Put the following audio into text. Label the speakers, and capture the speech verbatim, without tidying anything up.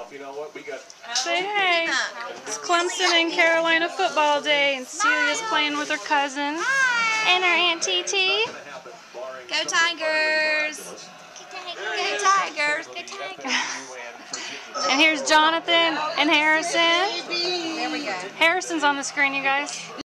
Speaker 1: You know what? We got.
Speaker 2: Say hey. It's Clemson and Carolina football day, and Celia's playing with her cousin and her Aunt T T.
Speaker 3: Go Tigers! Go Tigers! Go Tigers!
Speaker 2: And here's Jonathan and Harrison.
Speaker 3: There we go.
Speaker 2: Harrison's on the screen, you guys.